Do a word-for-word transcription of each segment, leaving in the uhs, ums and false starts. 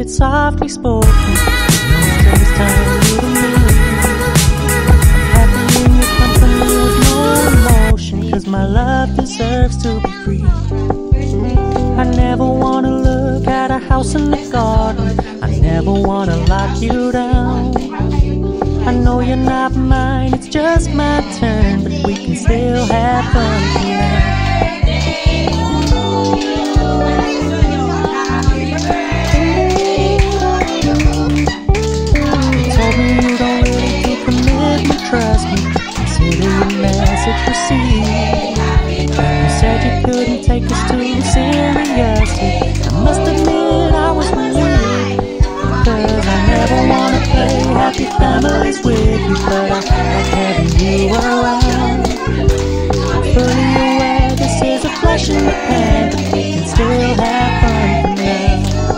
it softly spoken. No strings tied to me. Happy in your company with no emotion, 'cause my love deserves to be free. I never wanna look at a house in the garden. I never wanna lock you down. I know you're not mine, it's just my turn, but we can still have fun tonight. You told me you don't really do commitment, trust me. Consider your message received. You said you couldn't take us too seriously. I must admit I was relieved, 'cause I never wanna play happy families with you, but I like having you around. I'm fully aware this is a flash in the pan, but we can still have fun for now.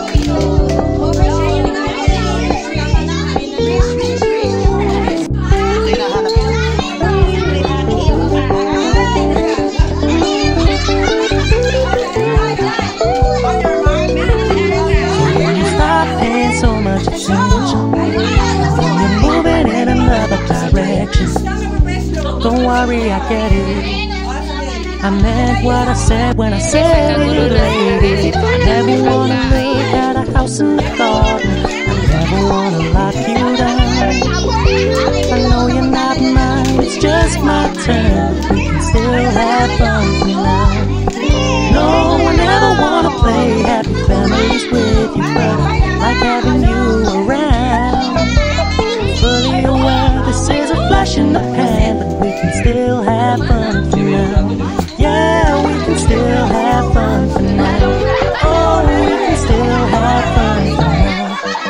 Don't worry, I get it. I meant what I said when I said it, lady. I never wanna look at a house in the garden. I never wanna lock you down. I know you're not mine, it's just my turn, but we can still have fun for now. No, I never wanna play happy families with you, but I like having you around. Fully aware this is a flash in the pan, but we can still have fun for now. Yeah, we can still have fun for now. Oh, we can still have fun for now.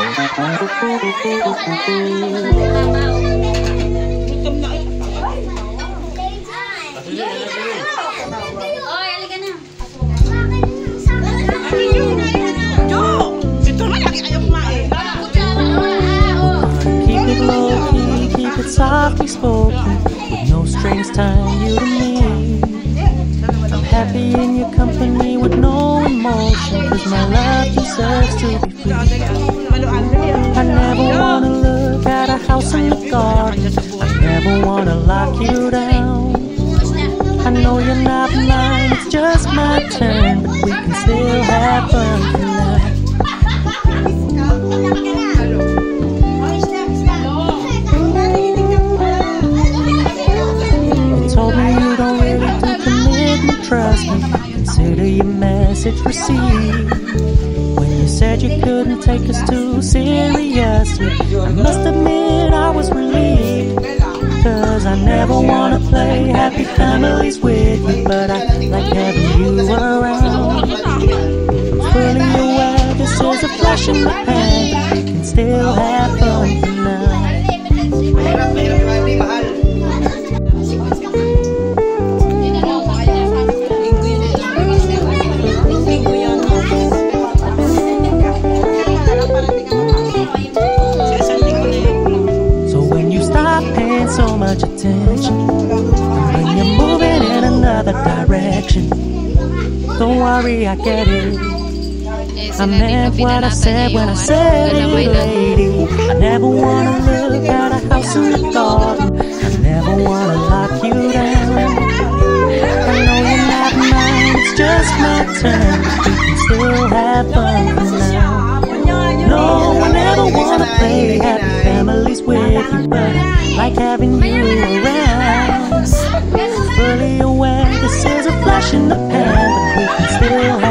Keep it low key, keep it softly spoken, with no strings tying you to me. I'm happy in your company with no emotion, 'cause my love deserves to be free. I never wanna look at a house in the garden. I never wanna lock you down. I know you're not mine, it's just my turn, but we can still have fun tonight. You told me you don't really do commitment, trust me. Consider your message received. When you said you couldn't take us too seriously, I must admit I was relieved, 'cause I never wanna play happy families with you, but I like having you around. I'm fully aware this is a flash in the pan, but we can still have fun for now. So much attention, and when you're moving in another direction, don't worry, I get it. I meant what I said when I said it, lady. I never wanna look at a house in the garden. I never wanna lock you down. I know you're not mine, it's just my turn, but we can still have fun for now. No, I never wanna play happy families with you, but I like having you around. Fully aware this is a flash in the pan, but we can still